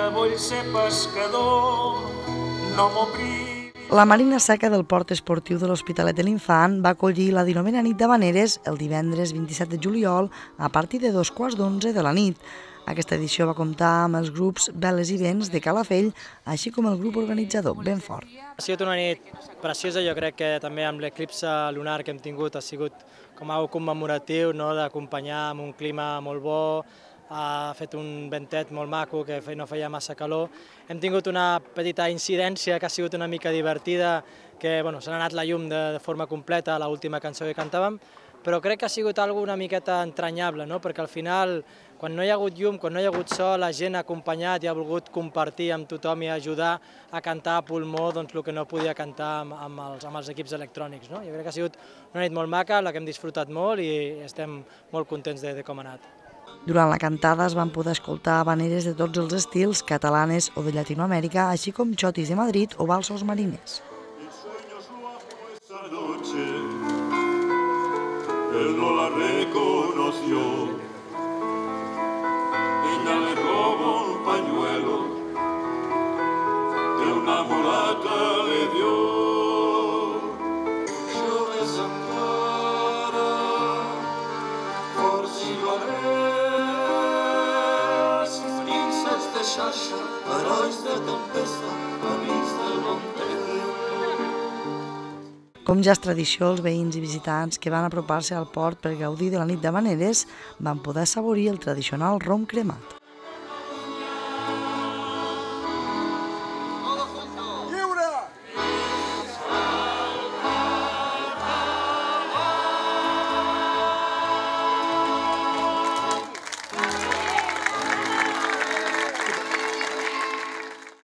vull ser pescador, no m'ho privi. La Marina Seca del Port Esportiu de l'Hospitalet de l'Infant va acollir la 19a nit d'Havaneres el divendres 27 de juliol a partir de 11:15 de la nit. Aquesta edició va comptar amb els grups Veles i Vents de Calafell, així com el grup organitzador Ben Fort. Ha sigut una nit preciosa, jo crec que també amb l'eclipse lunar que hem tingut ha sigut com algo commemoratiu, d'acompanyar amb un clima molt bo, ha fet un ventet molt maco que no feia massa calor. Hem tingut una petita incidència que ha sigut una mica divertida, que se n'ha anat la llum de forma completa a l'última cançó que cantàvem, però crec que ha sigut una miqueta entranyable, perquè al final, quan no hi ha hagut llum, quan no hi ha hagut sol, la gent ha acompanyat i ha volgut compartir amb tothom i ajudar a cantar a pulmó el que no podia cantar amb els equips electrònics. Jo crec que ha sigut una nit molt maca, la que hem disfrutat molt i estem molt contents de com ha anat. Durant la cantada es van poder escoltar havaneres de tots els estils, catalanes o de Llatinoamèrica, així com xotis de Madrid o valsos mariners. Él no la reconoció, ella le robó un pañuelo que una mulata le dio. Yo desampara, por si lo ves, princes de xarxa, herois de tempesta, amics del bon temps. Com ja és tradició, els veïns i visitants que van apropar-se al port per gaudir de la nit d'Havaneres van poder assaborir el tradicional rom cremat.